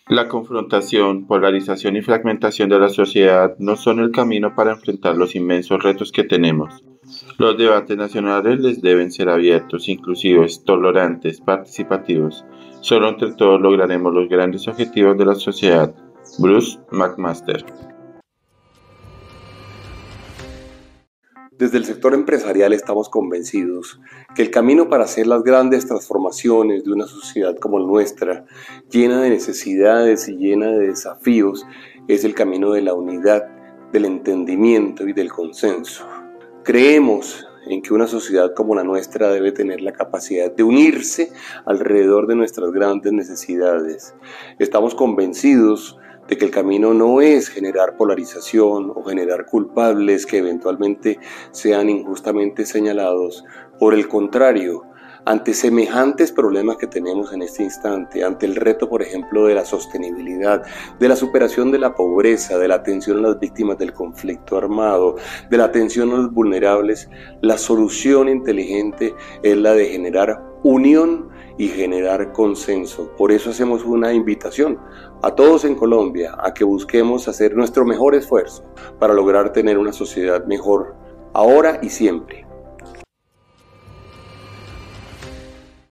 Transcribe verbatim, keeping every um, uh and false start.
La confrontación, polarización y fragmentación de la sociedad no son el camino para enfrentar los inmensos retos que tenemos. Los debates nacionales les deben ser abiertos, inclusivos, tolerantes, participativos. Solo entre todos lograremos los grandes objetivos de la sociedad. Bruce McMaster. Desde el sector empresarial estamos convencidos que el camino para hacer las grandes transformaciones de una sociedad como la nuestra, llena de necesidades y llena de desafíos, es el camino de la unidad, del entendimiento y del consenso. Creemos en que una sociedad como la nuestra debe tener la capacidad de unirse alrededor de nuestras grandes necesidades. Estamos convencidos de que el camino no es generar polarización o generar culpables que eventualmente sean injustamente señalados. Por el contrario, ante semejantes problemas que tenemos en este instante, ante el reto, por ejemplo, de la sostenibilidad, de la superación de la pobreza, de la atención a las víctimas del conflicto armado, de la atención a los vulnerables, la solución inteligente es la de generar unión y generar consenso. Por eso hacemos una invitación a todos en Colombia a que busquemos hacer nuestro mejor esfuerzo para lograr tener una sociedad mejor ahora y siempre.